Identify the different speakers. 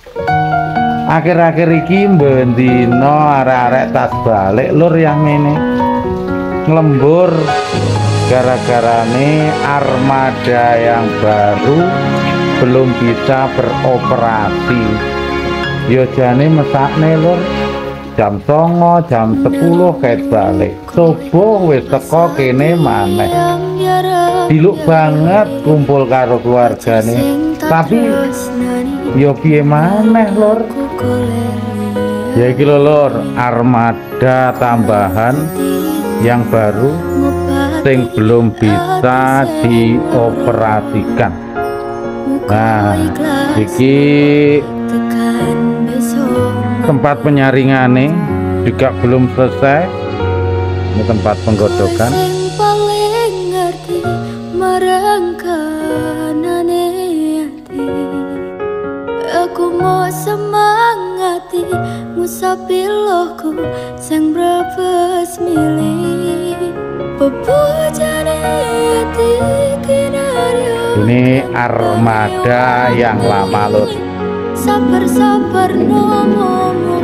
Speaker 1: Akhir-akhir iki bendino arek-arek tas balik lur yang ini ngelembur gara-gara nih armada yang baru belum bisa beroperasi. Yo jane mesakne lur jam 09.00 jam 10 kayak balik subuh wis teko kene maneh. Diluk banget kumpul karo keluargane tapi yo piye maneh lur. Ya iki lur armada tambahan yang baru sing belum bisa dioperasikan. Nah iki tempat penyaringannya juga belum selesai. Ini tempat penggodokan.
Speaker 2: Aku mau semangati musapilohku sang brebes milih pepujane hati kinaryo.
Speaker 1: Ini armada yang lama lur.
Speaker 2: Sabar-sabar nomomu